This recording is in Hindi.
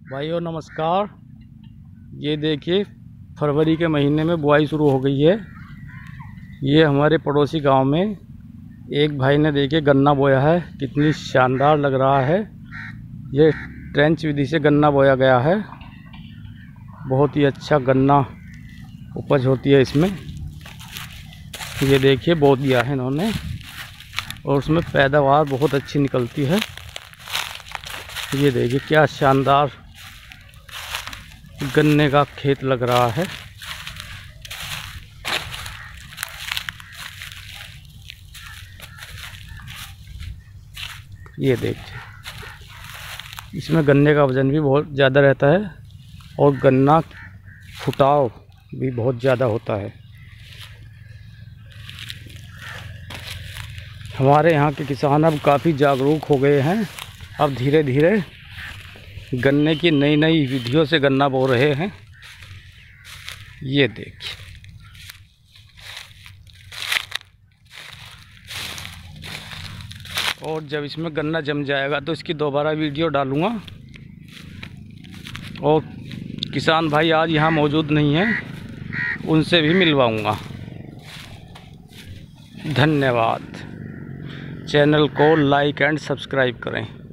भाइयों नमस्कार। ये देखिए फरवरी के महीने में बुआई शुरू हो गई है। ये हमारे पड़ोसी गांव में एक भाई ने देखिए गन्ना बोया है, कितनी शानदार लग रहा है। ये ट्रेंच विधि से गन्ना बोया गया है। बहुत ही अच्छा गन्ना उपज होती है इसमें। ये देखिए बो दिया है इन्होंने और उसमें पैदावार बहुत अच्छी निकलती है। ये देखिए क्या शानदार गन्ने का खेत लग रहा है। ये देखिए इसमें गन्ने का वजन भी बहुत ज़्यादा रहता है और गन्ना फुटाव भी बहुत ज़्यादा होता है। हमारे यहाँ के किसान अब काफ़ी जागरूक हो गए हैं। अब धीरे धीरे गन्ने की नई नई विधियों से गन्ना बो रहे हैं। ये देखिए और जब इसमें गन्ना जम जाएगा तो इसकी दोबारा वीडियो डालूँगा। और किसान भाई आज यहाँ मौजूद नहीं हैं, उनसे भी मिलवाऊँगा। धन्यवाद। चैनल को लाइक एंड सब्सक्राइब करें।